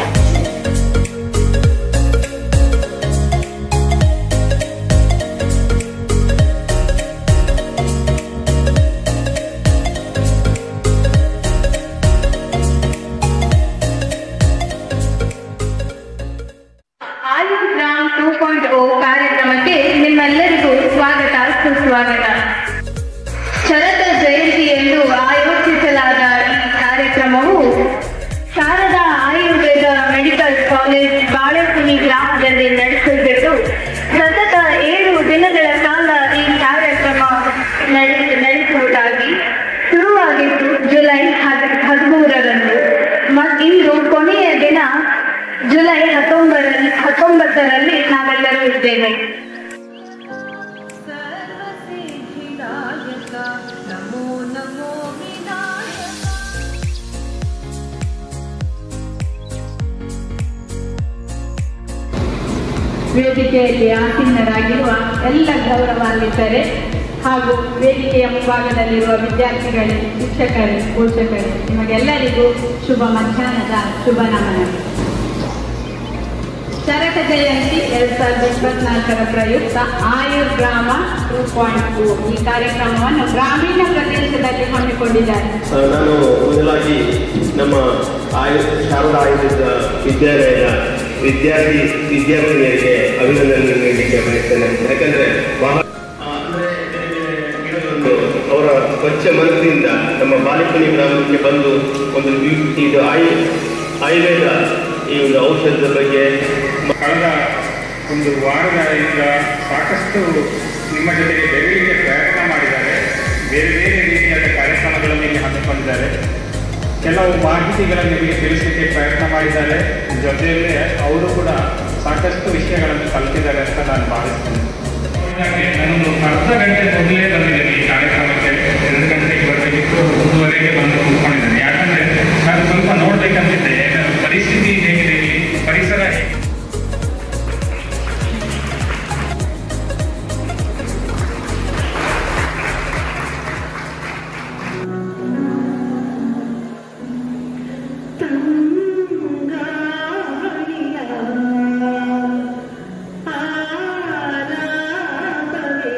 ಟೂ ಪಾಯಿಂಟ್ ಓ ಕಾರ್ಯಕ್ರಮಕ್ಕೆ ನಿಮ್ಮೆಲ್ಲರಿಗೂ ಸ್ವಾಗತ ಸುಸ್ವಾಗತ. ಶರತ ಜಯಂತಿ ಎಂದು ಆಯೋಜಿಸಲಾದ ಈ ಕಾರ್ಯಕ್ರಮವು ಶಾರದಾ ಆಯುರ್ವೇದ ಮೆಡಿಕಲ್ ಕಾಲೇಜ್ ಬಾಳೆಕುಣಿ ಗ್ರಾಮದಲ್ಲಿ ನಡೆಸುತ್ತಿದ್ದು ಸತತ ಏಳು ದಿನಗಳ ಕಾಲ ಈ ಕಾರ್ಯಕ್ರಮ ನಡೆಸುವುದಾಗಿ ಶುರುವಾಗಿದ್ದು ಜುಲೈ ಹದಿಮೂರರಂದು ಇಂದು ಕೊನೆಯ ದಿನ ಜುಲೈ ಹತ್ತೊಂಬತ್ತರಲ್ಲಿ ಹತ್ತೊಂಬತ್ತರಲ್ಲಿ ನಾವೆಲ್ಲರೂ ಇದ್ದೇವೆ. ವೇದಿಕೆಯಲ್ಲಿ ಆಸೀನರಾಗಿರುವ ಎಲ್ಲ ಗೌರವಾನ್ವಿತರೆ ಹಾಗೂ ವೇದಿಕೆಯ ಮುಂಭಾಗದಲ್ಲಿರುವ ವಿದ್ಯಾರ್ಥಿಗಳೇ, ಶಿಕ್ಷಕರೇ, ಪೋಷಕರೇ, ನಿಮಗೆಲ್ಲರಿಗೂ ಶುಭ ಮಧ್ಯಾಹ್ನದ ಶುಭ ನಮನ. ಚರಕ ಜಯಂತಿ ಎರಡ್ ಸಾವಿರದ ಇಪ್ಪತ್ನಾಲ್ಕರ ಪ್ರಯುಕ್ತ ಆಯುರ್ ಗ್ರಾಮ ಟೂ ಪಾಯಿಂಟ್ ಟೂ ಈ ಕಾರ್ಯಕ್ರಮವನ್ನು ಗ್ರಾಮೀಣ ಪ್ರದೇಶದಲ್ಲಿ ಹಮ್ಮಿಕೊಂಡಿದ್ದಾರೆ. ನಾನು ಮೊದಲಾಗಿ ನಮ್ಮ ಆಯು ಶಾರದಾ ಆಯುರ್ವೇದ ವಿದ್ಯಾಲಯದ ವಿದ್ಯಾರ್ಥಿ ವಿದ್ಯಾರ್ಥಿನಿಯರಿಗೆ ಅಭಿನಂದನೆ ನೀಡಲಿಕ್ಕೆ ಬಯಸ್ತೇನೆ. ಯಾಕಂದ್ರೆ ಬಹಳ ಅವರ ಸ್ವಚ್ಛ ಮನಸ್ಸಿನಿಂದ ನಮ್ಮ ಬಾಲಿಕುಣಿ ಗ್ರಾಮಕ್ಕೆ ಬಂದು ಒಂದು ಇದು ಆಯು ಆಯುರ್ವೇದ ಈ ಒಂದು ಔಷಧದ ಬಗ್ಗೆ ಕಳೆದ ಒಂದು ವಾರದಿಂದ ಸಾಕಷ್ಟು ನಿಮ್ಮ ಜೊತೆಗೆ ಬೆರೆಯಲಿಕ್ಕೆ ಪ್ರಯತ್ನ ಮಾಡಿದ್ದಾರೆ. ಬೇರೆ ಬೇರೆ ರೀತಿಯಾದ ಕಾರ್ಯಕ್ರಮಗಳನ್ನು ಇಲ್ಲಿ ಹಮ್ಮಿಕೊಂಡಿದ್ದಾರೆ. ಕೆಲವು ಮಾಹಿತಿಗಳನ್ನು ನಿಮಗೆ ತಿಳಿಸಲಿಕ್ಕೆ ಪ್ರಯತ್ನ ಮಾಡಿದ್ದಾರೆ. ಜೊತೆಯಲ್ಲೇ ಅವರು ಕೂಡ ಸಾಕಷ್ಟು ವಿಷಯಗಳನ್ನು ಕಲಿತಿದ್ದಾರೆ ಅಂತ ನಾನು ಭಾವಿಸ್ತೇನೆ. ನಾನೊಂದು ಅರ್ಧ ಗಂಟೆ ಮೊದಲೇ ಬಂದಿದ್ದೇನೆ ಈ ಕಾರ್ಯಕ್ರಮಕ್ಕೆ. ಎರಡು ಗಂಟೆಗೆ ಬರಬೇಕಿತ್ತು, ಒಂದೂವರೆಗೆ ಬಂದು ಕೂತ್ಕೊಂಡಿದ್ದೇನೆ. ಯಾಕಂದರೆ ನಾನು ಸ್ವಲ್ಪ ನೋಡಬೇಕಂತಿದ್ದೆ ಪರಿಸ್ಥಿತಿ ಹೇಗಿದೆ, ಪರಿಸರ ಹೇಗೆ.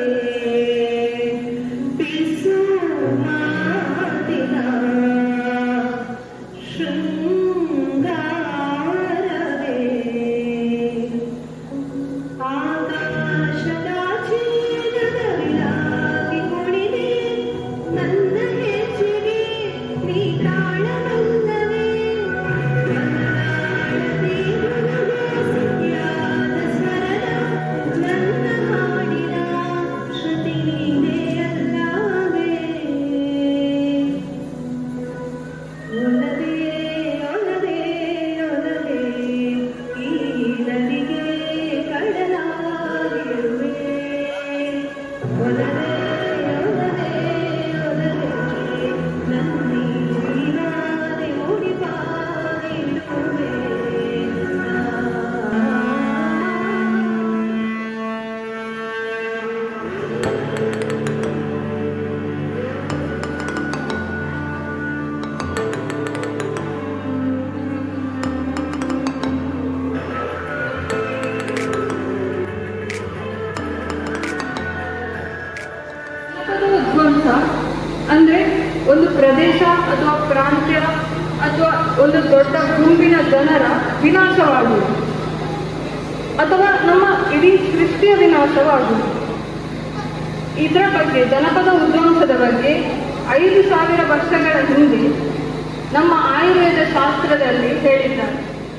Peace. ಪ್ರಾಂತ್ಯ ಅಥವಾ ಒಂದು ದೊಡ್ಡ ಗುಂಪಿನ ಜನರ ವಿನಾಶವಾಗುವುದು ಅಥವಾ ನಮ್ಮ ಇಡೀ ಸೃಷ್ಟಿಯ ವಿನಾಶವಾಗುವುದು. ಇದರ ಬಗ್ಗೆ ಜನಪದ ವಿದ್ವಾಂಸದ ಬಗ್ಗೆ ಐದು ಸಾವಿರ ವರ್ಷಗಳ ಹಿಂದೆ ನಮ್ಮ ಆಯುರ್ವೇದ ಶಾಸ್ತ್ರದಲ್ಲಿ ಹೇಳಿದ್ದಾರೆ.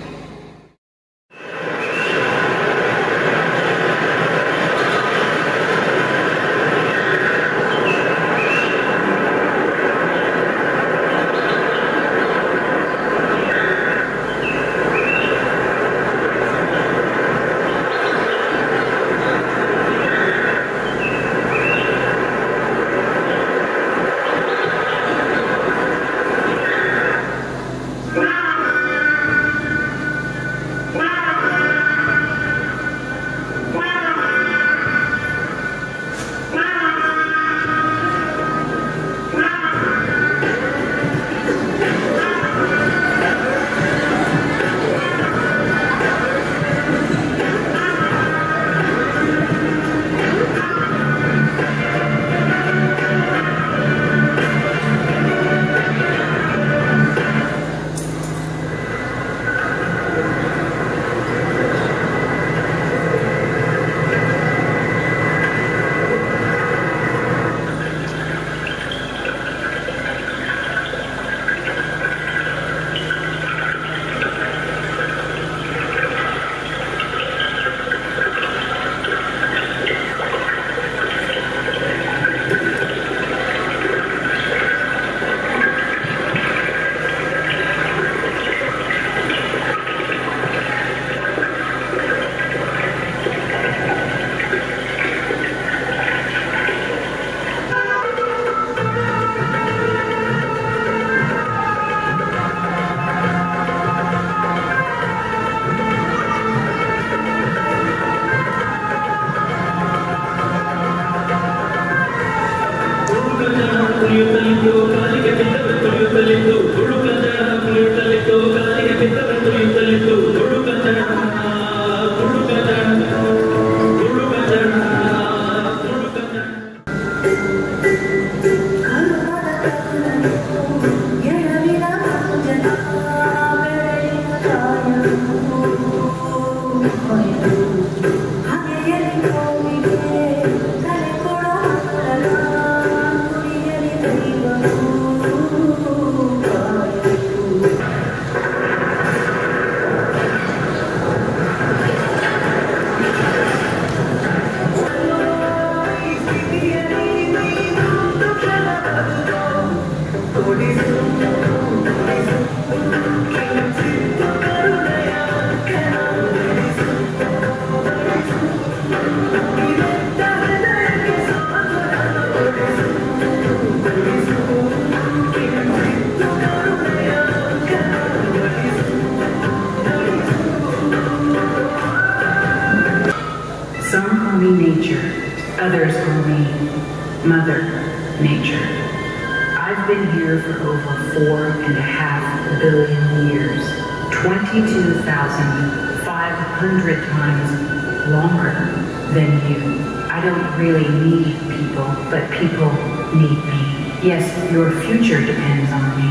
Others call me Mother Nature. I've been here for over four and a half billion years, twenty-two thousand five hundred times longer than you. I don't really need people, but people need me. Yes, your future depends on me.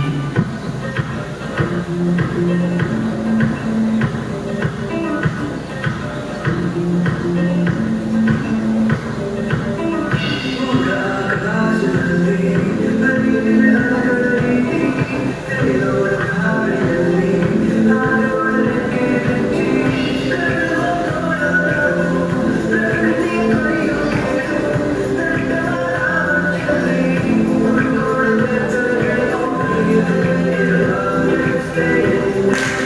Stay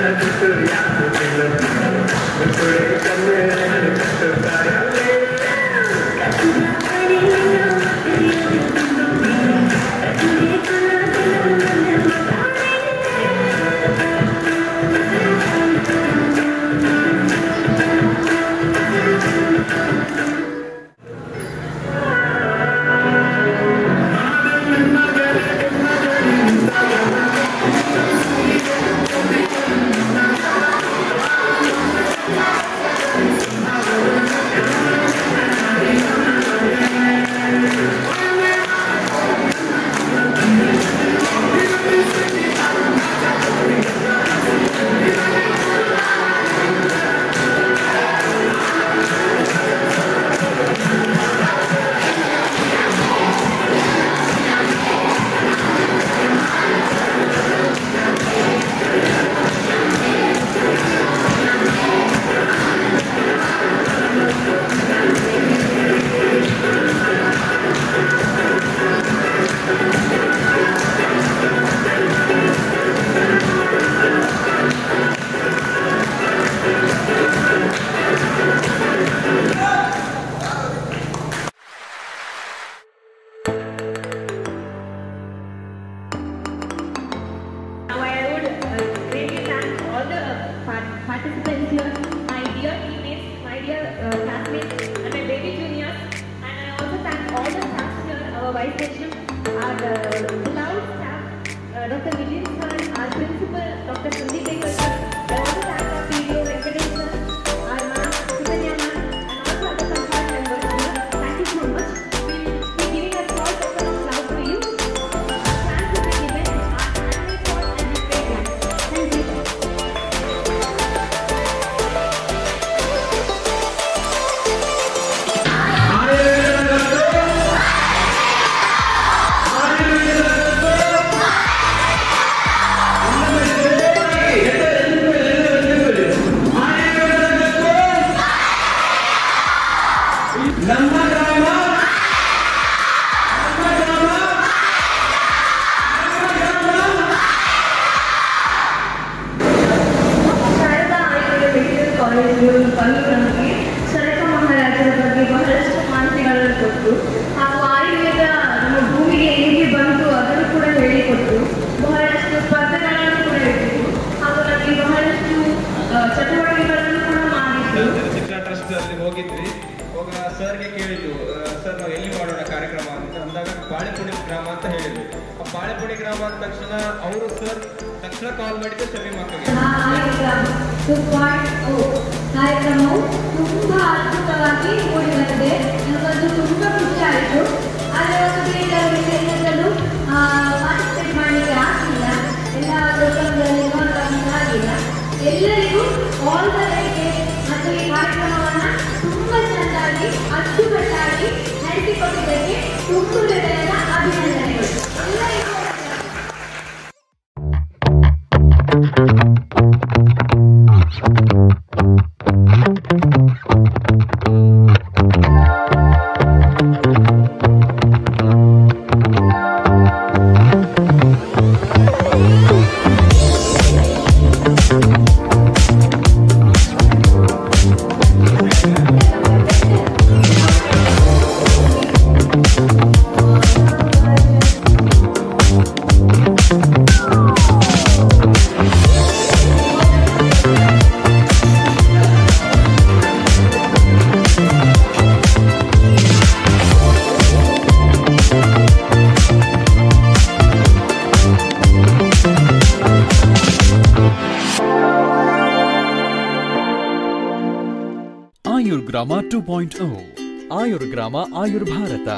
Ayurgrama two point oh. Ayurgrama Ayur Bharata.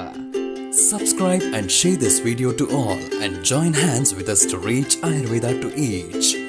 Subscribe and share this video to all and join hands with us to reach Ayurveda to each.